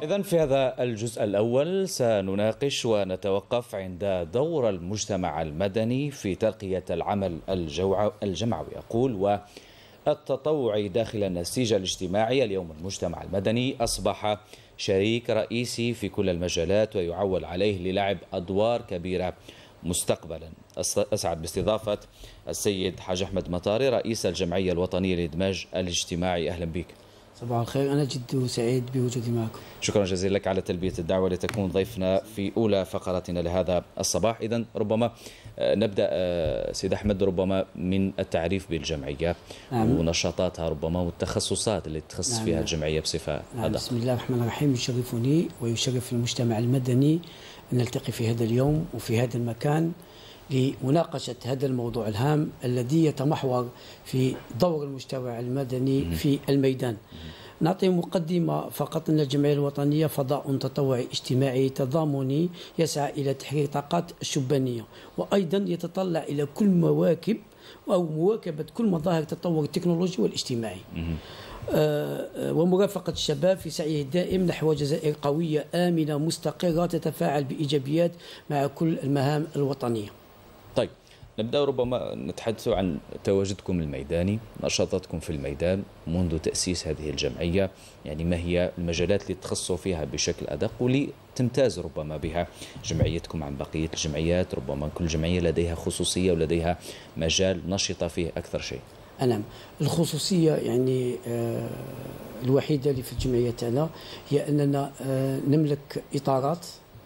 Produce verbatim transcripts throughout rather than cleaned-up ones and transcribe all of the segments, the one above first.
إذن في هذا الجزء الأول سنناقش ونتوقف عند دور المجتمع المدني في ترقية العمل الجمعوي أقول والتطوعي داخل النسيج الاجتماعي. اليوم المجتمع المدني أصبح شريك رئيسي في كل المجالات ويعول عليه للعب أدوار كبيرة مستقبلا. أسعد باستضافة السيد حاج أحمد مطاري رئيس الجمعية الوطنية للإدماج الاجتماعي. أهلا بك. صباح الخير، أنا جد سعيد بوجودي معكم. شكرا جزيلا لك على تلبية الدعوة لتكون ضيفنا في أولى فقراتنا لهذا الصباح. إذن ربما نبدأ سيد أحمد ربما من التعريف بالجمعية. نعم. ونشاطاتها ربما والتخصصات اللي تخصص نعم. فيها الجمعية بصفة نعم. هذا. بسم الله الرحمن الرحيم. يشرفني ويشرف المجتمع المدني أن نلتقي في هذا اليوم وفي هذا المكان لمناقشة هذا الموضوع الهام الذي يتمحور في دور المجتمع المدني في الميدان. نعطي مقدمة فقط أن الجمعية الوطنية فضاء تطوعي اجتماعي تضامني يسعى إلى تحقيق طاقات الشبانية، وأيضا يتطلع إلى كل مواكب أو مواكبة كل مظاهر التطور التكنولوجي والاجتماعي آه ومرافقة الشباب في سعيه الدائم نحو جزائر قوية آمنة مستقرة تتفاعل بإيجابيات مع كل المهام الوطنية. طيب نبدأ ربما نتحدث عن تواجدكم الميداني، نشاطاتكم في الميدان منذ تأسيس هذه الجمعية، يعني ما هي المجالات اللي تخصصوا فيها بشكل أدق واللي تمتاز ربما بها جمعيتكم عن بقية الجمعيات؟ ربما كل جمعية لديها خصوصية ولديها مجال نشطة فيه أكثر شيء. نعم، الخصوصية يعني آه الوحيدة اللي في الجمعية تاعنا هي أننا آه نملك إطارات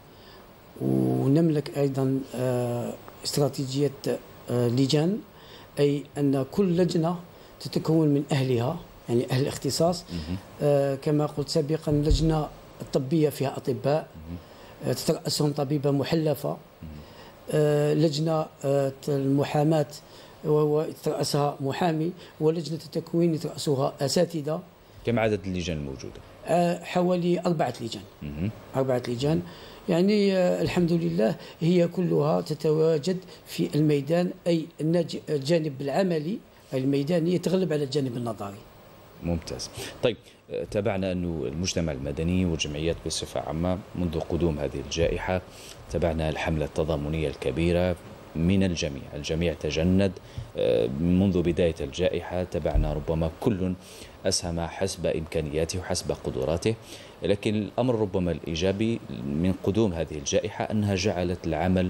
ونملك أيضا آه استراتيجية آه لجان، أي أن كل لجنة تتكون من أهلها يعني أهل الاختصاص. آه كما قلت سابقا لجنة الطبية فيها أطباء آه تترأسهم طبيبة محلفة. آه لجنة آه المحاماة ويترأسها محامي، ولجنة التكوين يترأسها أساتذة. كم عدد اللجان الموجودة؟ آه حوالي أربعة لجان. أربعة لجان يعني آه الحمد لله هي كلها تتواجد في الميدان، أي الجانب العملي الميداني يتغلب على الجانب النظري. ممتاز. طيب تابعنا أنه المجتمع المدني والجمعيات بصفة عامة منذ قدوم هذه الجائحة تابعنا الحملة التضامنية الكبيرة من الجميع، الجميع تجند منذ بداية الجائحة. تابعنا ربما كل أسهم حسب إمكانياته وحسب قدراته، لكن الأمر ربما الإيجابي من قدوم هذه الجائحة أنها جعلت العمل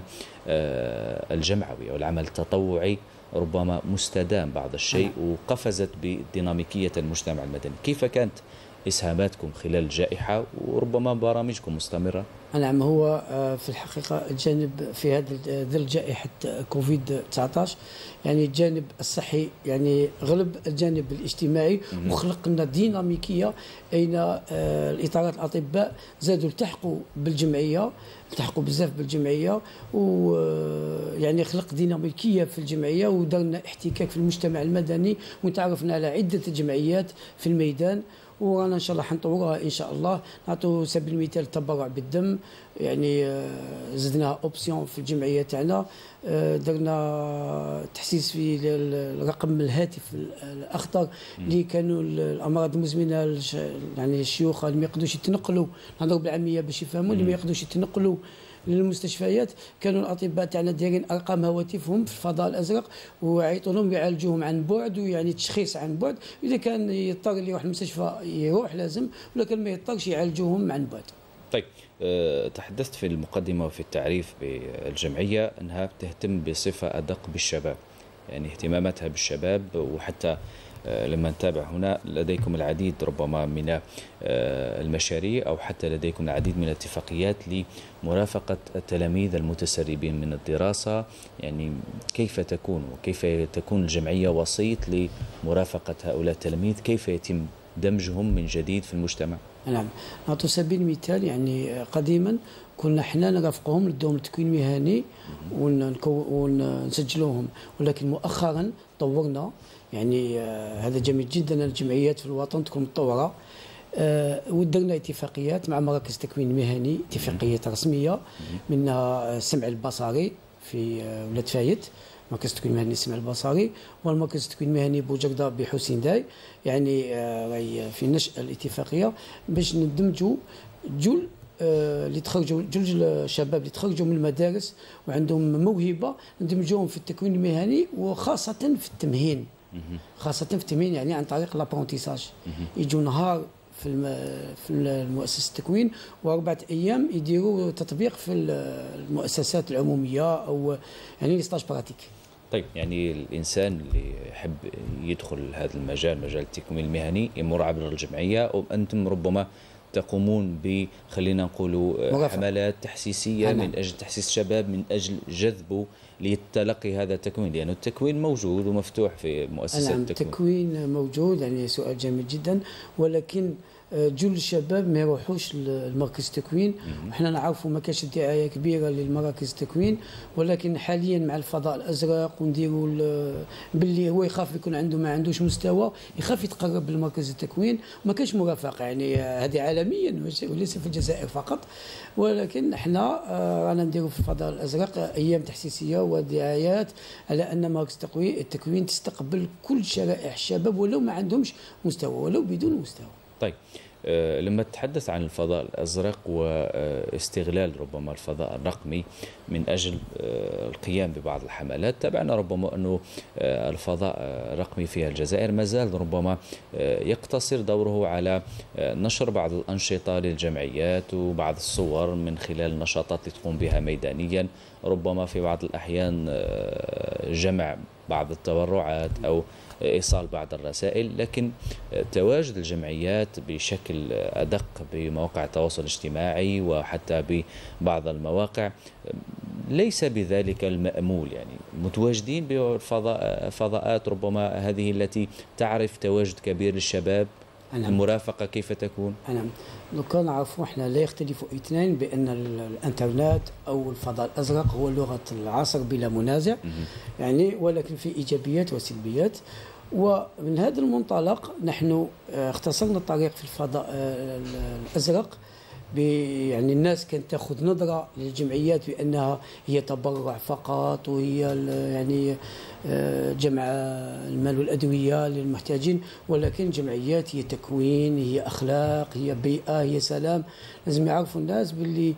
الجمعوي أو العمل التطوعي ربما مستدام بعض الشيء وقفزت بديناميكية المجتمع المدني. كيف كانت إسهاماتكم خلال الجائحة وربما برامجكم مستمرة؟ نعم، هو في الحقيقة الجانب في هذا ظل جائحة كوفيد تسعة عشر يعني الجانب الصحي يعني غلب الجانب الاجتماعي وخلقنا ديناميكية أين الإطارات الأطباء زادوا التحقوا بالجمعية، التحقوا بزاف بالجمعية، ويعني خلق ديناميكية في الجمعية ودرنا احتكاك في المجتمع المدني وتعرفنا على عدة جمعيات في الميدان، ورانا ان شاء الله حنطورها ان شاء الله. نعطوا سبيل المثال التبرع بالدم، يعني زدنا اوبسيون في الجمعيه تاعنا، درنا تحسيس في الرقم الهاتف الاخضر اللي كانوا الامراض المزمنه يعني الشيوخ اللي ما يقدروش يتنقلوا، نهضروا بالعاميه باش يفهموا، اللي ما يقدروش يتنقلوا للمستشفيات كانوا الاطباء تاعنا دايرين ارقام هواتفهم في الفضاء الازرق ويعيطوا لهم يعالجوهم عن بعد، ويعني تشخيص عن بعد، اذا كان يضطر اللي يروح المستشفى يروح لازم، ولكن ما يضطرش يعالجوهم عن بعد. طيب أه تحدثت في المقدمه وفي التعريف بالجمعيه انها تهتم بصفه ادق بالشباب، يعني اهتماماتها بالشباب، وحتى لما نتابع هنا لديكم العديد ربما من المشاريع أو حتى لديكم العديد من الاتفاقيات لمرافقة التلاميذ المتسربين من الدراسة. يعني كيف تكون وكيف تكون الجمعية وسيط لمرافقة هؤلاء التلاميذ؟ كيف يتم دمجهم من جديد في المجتمع؟ نعم، نعطي سبيل المثال يعني قديما كنا احنا نرافقهم ندوهم التكوين المهني ونسجلوهم، ولكن مؤخرا طورنا يعني آه هذا جميل جدا الجمعيات في الوطن تكون متطوره. آه ودرنا اتفاقيات مع مراكز التكوين المهني، اتفاقيات رسميه، منها السمع البصري في آه ولاد فايت، مركز التكوين المهني السمع البصري، والمركز التكوين المهني بوجردة بحسين داي، يعني آه في نشأ الاتفاقيه باش ندمجوا جل اللي تخرجوا جل الشباب اللي تخرجوا من المدارس وعندهم موهبه ندمجوهم في التكوين المهني، وخاصه في التمهين، خاصه في التمهين يعني عن طريق لابرونتيساج. يجوا نهار في في المؤسسه التكوين واربعه ايام يديروا تطبيق في المؤسسات العموميه او يعني ستاج براتيك. طيب يعني الانسان اللي يحب يدخل هذا المجال، مجال التكوين المهني، يمر عبر الجمعيه، وانتم ربما تقومون ب خلينا نقولوا حملات تحسيسيه أنا. من اجل تحسيس الشباب، من اجل جذبه لتلقي هذا التكوين، لانه يعني التكوين موجود ومفتوح في مؤسسات نعم التكوين. التكوين موجود، يعني سؤال جميل جدا، ولكن جل الشباب ما يروحوش لمركز التكوين. احنا نعرفوا ما كاش دعايه كبيره للمراكز التكوين، ولكن حاليا مع الفضاء الازرق ونديروا باللي هو يخاف يكون عنده ما عندوش مستوى يخاف يتقرب لمركز التكوين، ما كاش مرافقه يعني هذه عالميا وليس في الجزائر فقط. ولكن احنا رانا نديروا في الفضاء الازرق ايام تحسيسيه ودعايات على ان مراكز التكوين التكوين تستقبل كل شرائح الشباب ولو ما عندهمش مستوى، ولو بدون مستوى. طيب أه لما تتحدث عن الفضاء الأزرق واستغلال ربما الفضاء الرقمي من أجل أه القيام ببعض الحملات، تابعنا ربما أنه أه الفضاء الرقمي في الجزائر ما زال ربما أه يقتصر دوره على أه نشر بعض الأنشطة للجمعيات وبعض الصور من خلال النشاطات اللي تقوم بها ميدانيا، ربما في بعض الأحيان أه جمع بعض التبرعات أو إيصال بعض الرسائل، لكن تواجد الجمعيات بشكل أدق بمواقع التواصل الاجتماعي وحتى ببعض المواقع ليس بذلك المأمول. يعني متواجدين بفضاءات ربما هذه التي تعرف تواجد كبير للشباب، أنا المرافقة كيف تكون؟ نعم، لو كان نعرفوا احنا لا يختلف اثنان بأن الانترنت أو الفضاء الأزرق هو لغة العصر بلا منازع، يعني ولكن في إيجابيات وسلبيات. ومن هذا المنطلق نحن اختصرنا الطريق في الفضاء الأزرق، يعني الناس كانت تاخذ نظره للجمعيات بانها هي تبرع فقط، وهي يعني جمع المال والادويه للمحتاجين، ولكن جمعيات هي تكوين، هي اخلاق، هي بيئه، هي سلام. لازم يعرفوا الناس باللي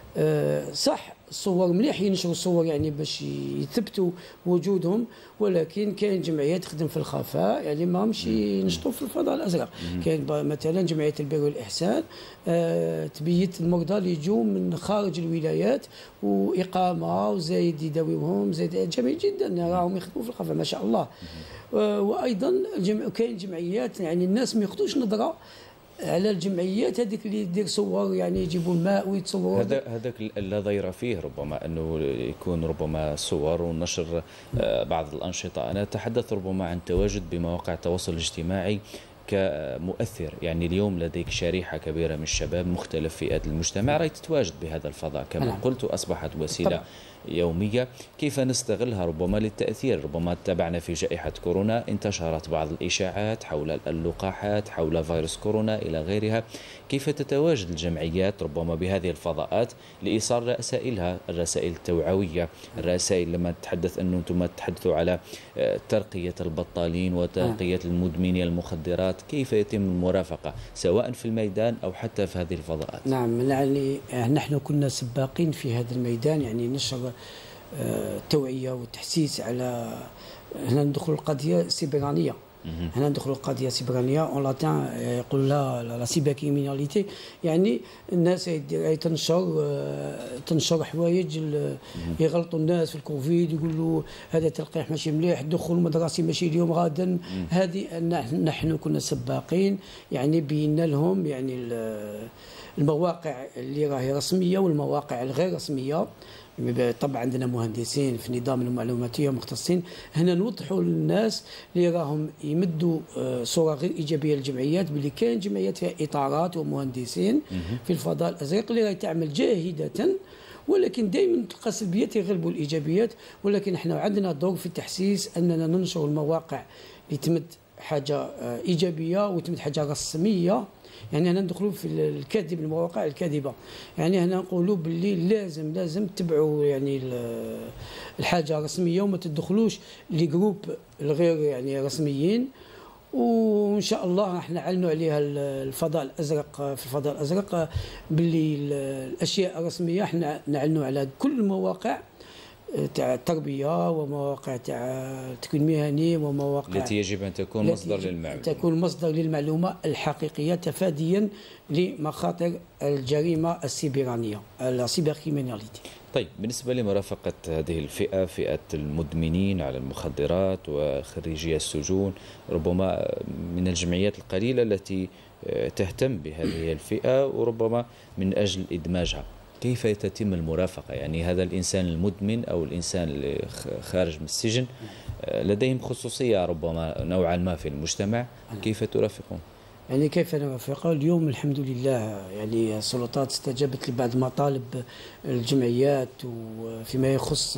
صح الصور مليح ينشروا الصور يعني باش يثبتوا وجودهم، ولكن كاين جمعيات تخدم في الخفاء يعني ما همش ينشطوا في الفضاء الازرق. كاين مثلا جمعيه البر والاحسان آه تبيت المرضى اللي يجوا من خارج الولايات واقامه وزايد يداويهم، زايد جميل جدا راهم يخدموا في الخفاء ما شاء الله. آه وايضا الجمع كاين جمعيات يعني الناس ما ياخذوش نظره على الجمعيات هذيك اللي يدير صور يعني يجيبوا الماء ويتصوروا. هذا هذاك لا ضير فيه، ربما انه يكون ربما صور ونشر بعض الانشطه. انا اتحدث ربما عن تواجد بمواقع التواصل الاجتماعي كمؤثر. يعني اليوم لديك شريحه كبيره من الشباب مختلف فئات المجتمع راهي تتواجد بهذا الفضاء كما نعم. قلت، واصبحت وسيله طبعا. يومية. كيف نستغلها ربما للتأثير؟ ربما تابعنا في جائحة كورونا انتشرت بعض الإشاعات حول اللقاحات، حول فيروس كورونا إلى غيرها. كيف تتواجد الجمعيات ربما بهذه الفضاءات لإيصال رسائلها، الرسائل التوعوية، الرسائل لما تتحدث أنه أنتم تحدثوا على ترقية البطالين وترقية المدمنين المخدرات، كيف يتم المرافقة سواء في الميدان أو حتى في هذه الفضاءات؟ نعم، يعني نحن كنا سباقين في هذا الميدان، يعني نشر التوعية والتحسيس على هنا ندخل القضية السيبرانية. هنا ندخل القضية السيبرانية اون لاتان يقول لها لا سيبركريميناليتي، يعني الناس تنشر تنشر حوايج يغلطوا الناس في الكوفيد، يقولوا هذا تلقيح ماشي مليح، الدخول المدرسي ماشي اليوم غدا. هذه نحن كنا سباقين، يعني بينا لهم يعني المواقع اللي راهي رسمية والمواقع الغير رسمية. طبعا عندنا مهندسين في النظام المعلوماتي مختصين، هنا نوضحوا للناس اللي راهم يمدوا صوره غير ايجابيه للجمعيات باللي كاين جمعيات فيها اطارات ومهندسين في الفضاء الازرق اللي راهي تعمل جاهده، ولكن دائما تلقى السلبيات يغلبوا الايجابيات. ولكن احنا عندنا دور في التحسيس اننا ننشر المواقع اللي تمد حاجه ايجابيه وتمد حاجه رسميه. يعني هنا ندخلوا في الكذب، المواقع الكاذبه، يعني هنا نقولوا باللي لازم لازم تتبعوا يعني الحاجه رسميه وما تدخلوش لجروب الغير يعني رسميين. وان شاء الله راح نعلنوا عليها الفضاء الازرق في الفضاء الازرق باللي الاشياء الرسميه احنا نعلنوا على كل المواقع تاع التربيه ومواقع تاع التكوين المهني ومواقع التي يجب ان تكون مصدر للمعلومه تكون مصدر للمعلومه الحقيقيه تفاديا لمخاطر الجريمه السيبرانيه السيبر كريميناليتي. طيب بالنسبة لمرافقة هذه الفئة، فئة المدمنين على المخدرات وخريجي السجون، ربما من الجمعيات القليلة التي تهتم بهذه الفئة وربما من أجل إدماجها، كيف تتم المرافقة؟ يعني هذا الإنسان المدمن أو الإنسان اللي خارج من السجن لديهم خصوصية ربما نوعا ما في المجتمع، كيف ترافقون؟ يعني كيف نرافقه؟ اليوم الحمد لله يعني السلطات استجابت لبعض مطالب الجمعيات وفيما يخص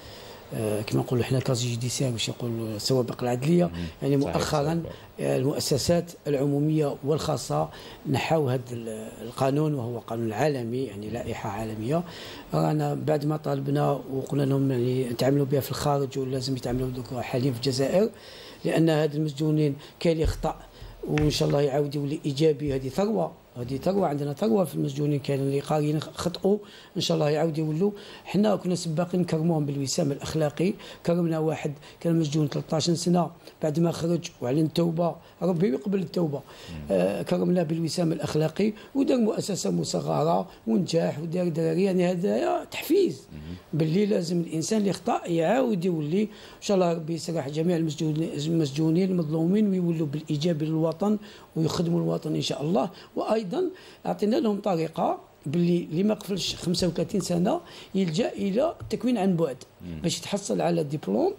كما نقولوا احنا كازي جوديسيير باش يقولوا السوابق العدليه. يعني مؤخرا المؤسسات العموميه والخاصه نحو هذا القانون وهو قانون عالمي، يعني لائحه عالميه. رانا بعد ما طالبنا وقلنا لهم يعني تعملوا بها في الخارج ولازم يتعملوا حاليا في الجزائر، لان هاد المسجونين كاين اللي خطأ وان شاء الله يعاود يولي ايجابي. هذه ثروه، هذه ثروه، عندنا ثروه في المسجونين، كاين اللي قاريين خطئوا ان شاء الله يعاود يولوا. حنا كنا سباقين نكرموهم بالوسام الاخلاقي، كرمنا واحد كان مسجون ثلاثة عشر سنه بعد ما خرج واعلن التوبه، ربي يقبل التوبه، آه كرمناه بالوسام الاخلاقي ودار مؤسسه مصغره ونجاح ودار دراري. يعني هذا تحفيز باللي لازم الانسان اللي خطا يعاود يولي. ان شاء الله ربي يسرح جميع المسجونين المظلومين ويولوا بالايجاب للوطن ويخدموا الوطن ان شاء الله. وايضا اعطينا لهم طريقه باللي اللي ما قفلش خمسة وثلاثين سنه يلجا الى التكوين عن بعد باش يتحصل على الدبلوم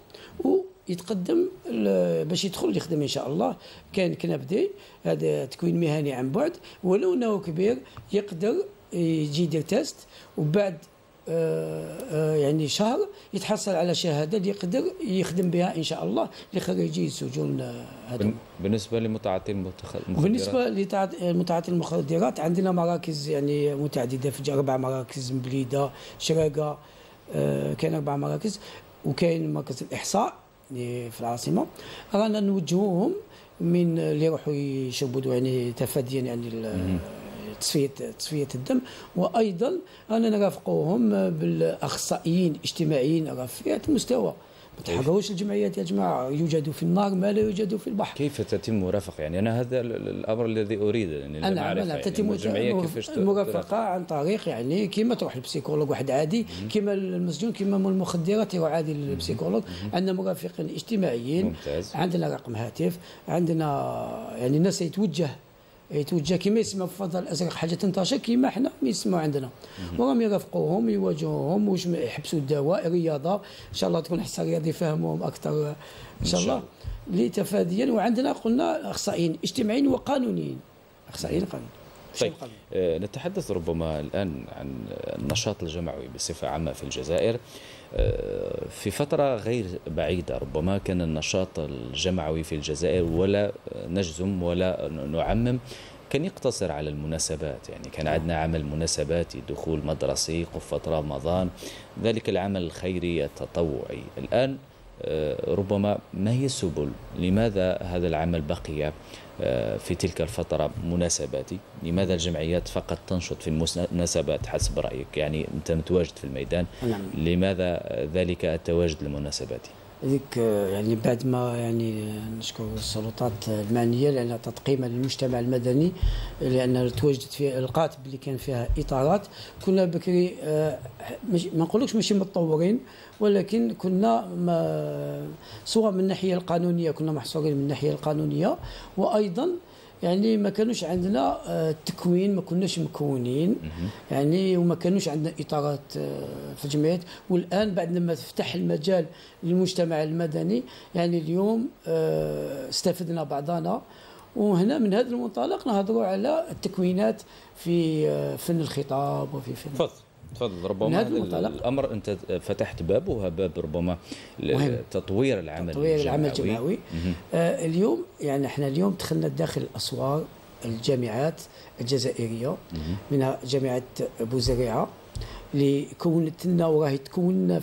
ويتقدم باش يدخل يخدم ان شاء الله. كان كنبدي هذا تكوين مهني عن بعد، ولو انه كبير يقدر يجي يدير تيست وبعد آه آه يعني شهر يتحصل على شهاده اللي يقدر يخدم بها ان شاء الله لخريجي السجون هذو. بالنسبه لمتعاطي المخدرات، بالنسبه لمتعاطي المخدرات عندنا مراكز يعني متعدده في اربع مراكز، مبليده، شراقه، آه كاين اربع مراكز، وكاين مركز الاحصاء في العاصمه. رانا نوجهوهم من اللي يروحوا يشربوا يعني تفاديا يعني تصفيه تصفيه الدم، وايضا انا نرافقوهم بالاخصائيين اجتماعيين رفيعة المستوى. ما تحقروش الجمعيات يا جماعه، يوجد في النار ما لا يوجد في البحر. كيف تتم المرافقه؟ يعني انا هذا الامر الذي اريد يعني انا اعرف يعني تتم المرافقه عن طريق يعني كيما تروح للبسيكولوج واحد عادي، كيما المسجون كيما المخدرات يروح عادي للبسيكولوج. عندنا مرافقين اجتماعيين، ممتاز. عندنا رقم هاتف، عندنا يعني الناس يتوجه يتوجه كما يسمى في الفضاء الازرق حاجه تنتشر كما احنا يسمعوا عندنا، وراهم يرافقوهم يواجهوهم واش يحبسوا الدواء، الرياضه ان شاء الله تكون حصه رياضي يفهموهم اكثر ان شاء الله لتفاديا. وعندنا قلنا اخصائيين اجتماعيين وقانونيين، اخصائيين قانونيين. طيب آه نتحدث ربما الان عن النشاط الجمعوي بصفه عامه في الجزائر. آه في فتره غير بعيده ربما كان النشاط الجمعوي في الجزائر، ولا نجزم ولا نعمم، كان يقتصر على المناسبات. يعني كان عندنا عمل مناسباتي، دخول مدرسي، قفة رمضان، ذلك العمل الخيري التطوعي. الآن ربما ما هي السبل؟ لماذا هذا العمل بقي في تلك الفترة مناسباتي؟ لماذا الجمعيات فقط تنشط في المناسبات حسب رأيك؟ يعني أنت متواجد في الميدان، لماذا ذلك التواجد المناسباتي؟ هذيك يعني بعد ما يعني نشكر السلطات المعنيه لان تقييما للمجتمع المدني، لان تواجدت في لقات اللي كان فيها اطارات. كنا بكري ما نقولكش ماشي متطورين، ولكن كنا سواء من الناحيه القانونيه كنا محصورين من الناحيه القانونيه، وايضا يعني ما كانوش عندنا تكوين، ما كناش مكونين يعني، وما كانوش عندنا اطارات في الجمعيات. والان بعد ما فتح المجال للمجتمع المدني يعني اليوم استفدنا بعضنا، وهنا من هذا المنطلق نهضروا على التكوينات في فن الخطاب وفي فن فضل. تفضل. ربما الامر انت فتحت باب، وهو باب ربما تطوير العمل تطوير العمل الجمعوي. آه اليوم يعني احنا اليوم دخلنا داخل اسوار الجامعات الجزائريه، منها جامعه بوزريعه اللي كونت لنا وراهي تكون في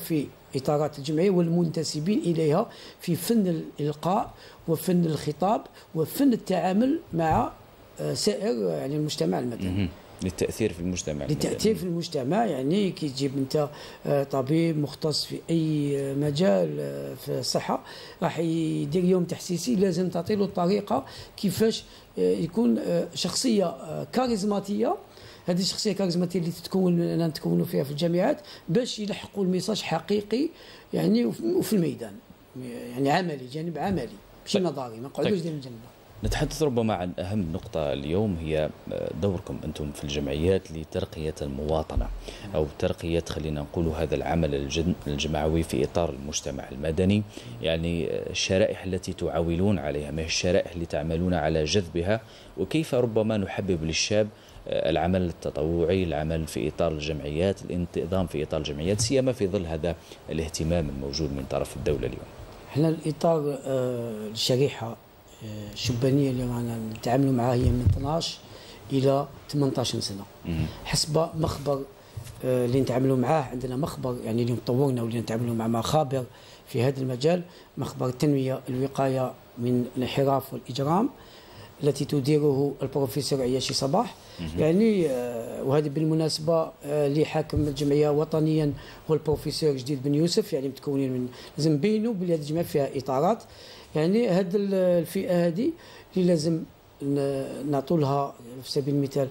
إطارات الجمعية والمنتسبين إليها في فن الإلقاء وفن الخطاب وفن التعامل مع سائر يعني المجتمع المدني. للتأثير في المجتمع للتأثير في المجتمع. يعني كي تجيب أنت طبيب مختص في أي مجال في الصحة راح يدير يوم تحسيسي، لازم تعطي له الطريقة كيفاش يكون شخصية كاريزماتية. هذه الشخصية الكاريزماتية اللي تتكون نتكونوا فيها في الجامعات باش يلحقوا الميساج حقيقي يعني وفي الميدان، يعني عملي، جانب عملي ماشي نظري، ما نقعدوش ديال الجنة. نتحدث ربما عن أهم نقطة اليوم هي دوركم أنتم في الجمعيات لترقية المواطنة أو ترقية خلينا نقول هذا العمل الجمعوي في إطار المجتمع المدني. يعني الشرائح التي تعولون عليها، ما هي الشرائح اللي تعملون على جذبها، وكيف ربما نحبب للشاب العمل التطوعي، العمل في إطار الجمعيات، الانتظام في إطار الجمعيات، سيما في ظل هذا الاهتمام الموجود من طرف الدولة اليوم. احنا الإطار الشريحة الشبانية اللي رانا نتعاملوا معها هي من اثناش إلى ثمانية عشر سنة حسب مخبر اللي نتعاملوا معاه. عندنا مخبر يعني اللي طورنا واللي نتعاملوا مع مخابر في هذا المجال، مخبر التنمية الوقاية من الانحراف والإجرام التي تديره البروفيسور عياشي صباح. يعني وهذه بالمناسبة اللي حاكم الجمعية وطنيا هو البروفيسور جديد بن يوسف، يعني متكونين من لازم نبينوا بلي هذه الجمعية فيها إطارات. يعني هذه الفئة هذه اللي لازم نعطوا لها في سبيل المثال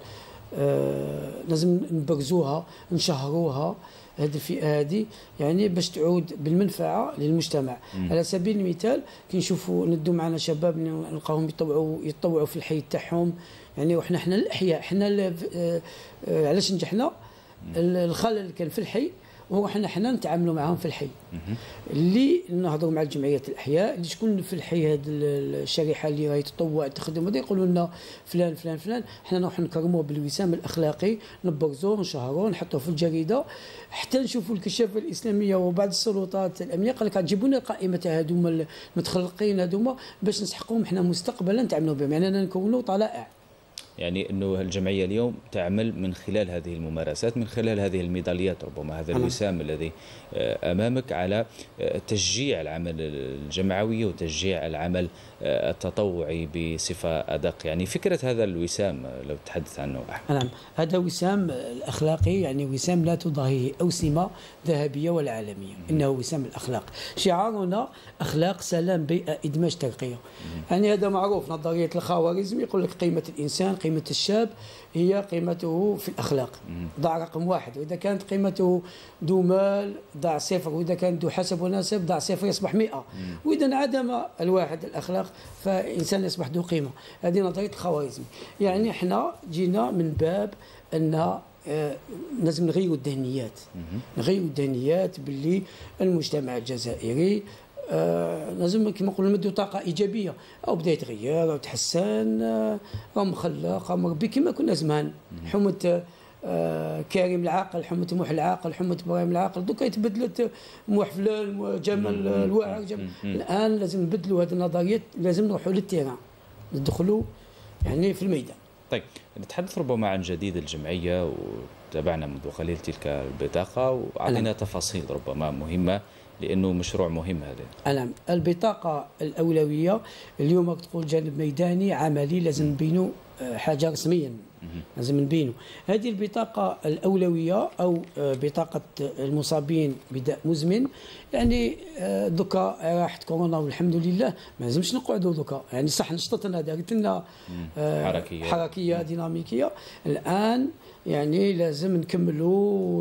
لازم نبرزوها نشهروها، هذه الفئة هذه يعني باش تعود بالمنفعة للمجتمع. م. على سبيل المثال كي نشوفوا ندوا معنا شباب نلقاهم يطوعوا يتطوعوا في الحي تاعهم، يعني وحنا حنا الأحياء حنا علاش نجحنا الخلل اللي كان في الحي وهو حنا حنا نتعاملوا معهم في الحي. اللي نهضروا مع الجمعيات الاحياء اللي شكون في الحي هذه الشريحه اللي راهي تطوع تخدم هذا يقولوا لنا فلان فلان فلان، حنا نروح نكرموه بالوسام الاخلاقي، نبرزوه نشهروه نحطوه في الجريده حتى نشوفوا الكشافه الاسلاميه وبعض السلطات الامنيه قال لك تجيبوا لنا القائمه هذوما المتخلقين هذوما باش نسحقوهم حنا مستقبلا نتعاملوا بهم، يعني انا نكونوا طلائع. يعني أنه الجمعية اليوم تعمل من خلال هذه الممارسات، من خلال هذه الميداليات، ربما هذا الوسام الذي أمامك، على تشجيع العمل الجمعوي وتشجيع العمل التطوعي بصفة أدق. يعني فكرة هذا الوسام لو تحدث عنه أحمد. نعم، هذا وسام الأخلاقي، يعني وسام لا تضاهيه أوسمة ذهبية ولا عالمية، إنه وسام الأخلاق. شعارنا أخلاق سلام بيئة إدماج ترقية. يعني هذا معروف، نظرية الخوارزمي يقول لك قيمة الإنسان قيمة الشاب هي قيمته في الأخلاق، ضع رقم واحد، وإذا كانت قيمته ذو مال ضع صفر، وإذا كان ذو حسب ونسب ضع صفر يصبح مئة، وإذا انعدم الواحد الأخلاق فإنسان يصبح ذو قيمة. هذه نظرية الخوارزمي. يعني احنا جينا من باب أن لازم نغيروا الذهنيات، نغيروا الذهنيات باللي المجتمع الجزائري آه لازم كما نقولوا نمدوا طاقه ايجابيه، او بدا يتغير او تحسن، آه او مخلق او مربي كما كنا زمان. حمة آه كريم العاقل، حمة موح العاقل، حمة ابراهيم العاقل، دوكا يتبدلت موح فلان جمال الواعر جمال. الان لازم نبدلوا هذه النظريات، لازم نروحوا للتيران ندخلوا يعني في الميدان. طيب نتحدث ربما عن جديد الجمعيه، وتابعنا منذ قليل تلك البطاقه واعطينا تفاصيل ربما مهمه لأنه مشروع مهم هذا. نعم، البطاقة الأولوية اليوم تقول جانب ميداني عملي، لازم نبينوا حاجة رسميا، لازم نبينوا هذه البطاقة الأولوية أو بطاقة المصابين بداء مزمن. يعني دوكا راحت كورونا والحمد لله ما لازمش نقعدوا دوكا، يعني صح نشطتنا دارت لنا حركية حركية ديناميكية. الآن يعني لازم نكملوا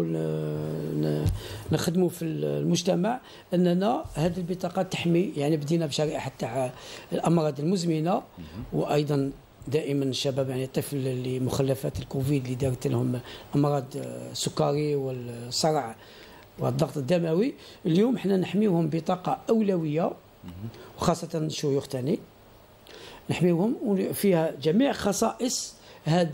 نخدموا في المجتمع أننا هذه البطاقة تحمي. يعني بدينا بشريحة تاع الأمراض المزمنة، وأيضا دائما الشباب يعني الطفل اللي مخلفات الكوفيد اللي دارت لهم امراض السكري والصرع والضغط الدموي. اليوم احنا نحميهم بطاقه اولويه، وخاصه الشيوخ ثاني نحميهم فيها جميع خصائص هذا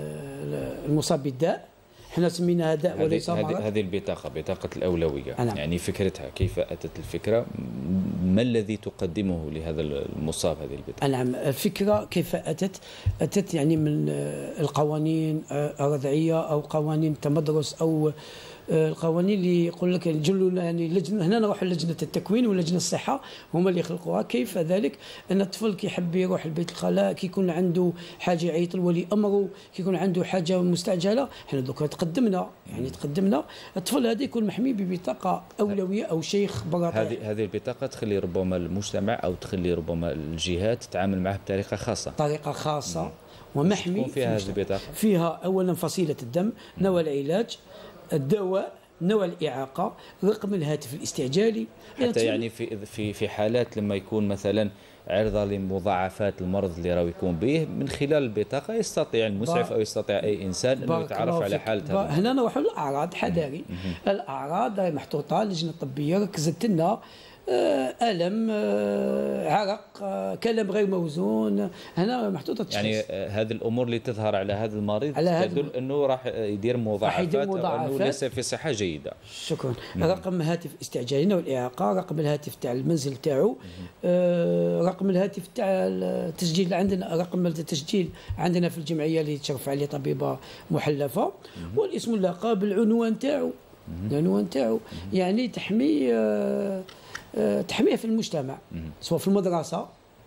المصاب بالداء. احنا سميناها داء وليس مرض. هذه البطاقه بطاقه الاولويه، أنا. يعني فكرتها كيف اتت الفكره؟ ما الذي تقدمه لهذا المصاب هذه البطاقه؟ نعم، الفكره كيف اتت؟ اتت يعني من القوانين الردعيه او قوانين التمدرس او القوانين اللي يقول لك نجلوا يعني لجنه، هنا نروحوا لجنه التكوين ولجنه الصحه هما اللي يخلقوها. كيف ذلك؟ ان الطفل كيحب يروح لبيت الخلاء، كيكون عنده حاجه يعيط لولي امره، كيكون عنده حاجه مستعجله، حنا دوكا تقدمنا يعني تقدمنا الطفل هذا يكون محمي ببطاقه اولويه او شيخ براطع. هذه هذه البطاقه تخلي ربما المجتمع او تخلي ربما الجهات تتعامل معه بطريقه خاصه طريقه خاصه مم. ومحمي فيها هذه البطاقه. فيها اولا فصيله الدم، نوع العلاج، الدواء، نوع الإعاقة، رقم الهاتف الاستعجالي. حتى يعني في في في حالات لما يكون مثلا عرضة لمضاعفات المرض اللي راهو يكون به، من خلال البطاقة يستطيع المسعف أو يستطيع أي إنسان أنه يتعرف على حالته. هنا نروحوا للأعراض حذاري. الأعراض محطوطة لجنة طبية ركزت لنا، ألم، عرق، كلام غير موزون، هنا محطوطة تشخيص. يعني هذه الأمور اللي تظهر على هذا المريض تدل أنه راح يدير مضاعفات أو أنه ليس في صحة جيدة. شكرا. رقم هاتف استعجالي والإعاقة، رقم الهاتف تاع المنزل تاعو، آه، رقم الهاتف تاع التسجيل عندنا، رقم التسجيل عندنا في الجمعية اللي تشرف عليه طبيبة محلفة، والاسم اللقب، العنوان تاعو، العنوان تاعو يعني تحمي آه تحميه في المجتمع، سواء في المدرسة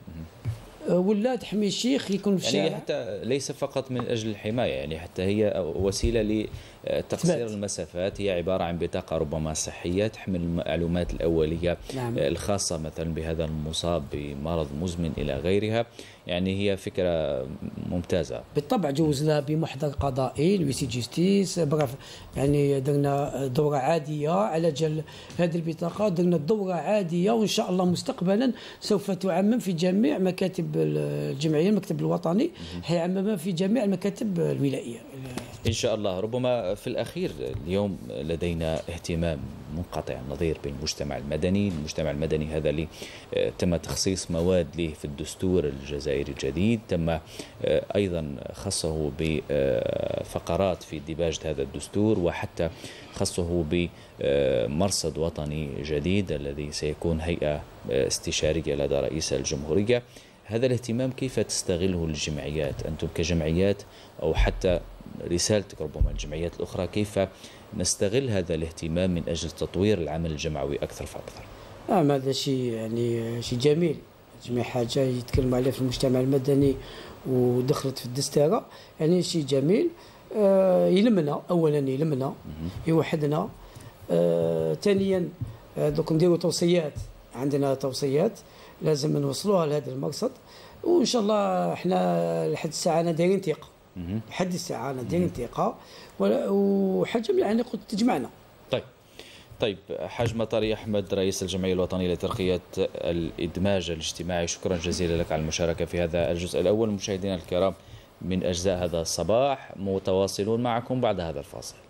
ولا تحمي الشيخ يكون في الشارع. يعني حتى ليس فقط من أجل الحماية، يعني حتى هي وسيلة لتقصير المسافات، هي عبارة عن بطاقة ربما صحية تحمل المعلومات الأولية نعم. الخاصة مثلا بهذا المصاب بمرض مزمن إلى غيرها. يعني هي فكرة ممتازة بالطبع. جوزنا بمحضر قضائي الويسي جيستيس، برافو، يعني درنا دورة عادية على جل هذه البطاقة، درنا دورة عادية، وإن شاء الله مستقبلا سوف تعمم في جميع مكاتب الجمعية، المكتب الوطني حيعممها في جميع المكاتب الولائية إن شاء الله. ربما في الأخير اليوم لدينا اهتمام منقطع النظير بين المجتمع المدني. المجتمع المدني هذا اللي تم تخصيص مواد له في الدستور الجزائري الجديد، تم أيضا خصه بفقرات في ديباج هذا الدستور، وحتى خصه بمرصد وطني جديد الذي سيكون هيئة استشارية لدى رئيس الجمهورية. هذا الاهتمام كيف تستغله الجمعيات، أنتم كجمعيات، أو حتى رسالتك ربما الجمعيات الأخرى، كيف نستغل هذا الاهتمام من أجل تطوير العمل الجمعوي أكثر فأكثر؟ نعم، هذا شيء يعني شيء جميل، جميع حاجة يتكلموا عليها في المجتمع المدني ودخلت في الدستورة، يعني شيء جميل. آه يلمنا، أولا يلمنا، يوحدنا. آه ثانيا دوك نديروا توصيات، عندنا توصيات لازم نوصلوها لهذا المقصد، وإن شاء الله احنا لحد الساعة أنا دايرين ثقة، لحد الساعة أنا دايرين ثقة، وحاجة يعني قلت تجمعنا. طيب طيب حاج مطري أحمد، رئيس الجمعية الوطنية لترقية الإدماج الاجتماعي، شكرا جزيلا لك على المشاركة في هذا الجزء الأول. مشاهدينا الكرام، من أجزاء هذا الصباح متواصلون معكم بعد هذا الفاصل.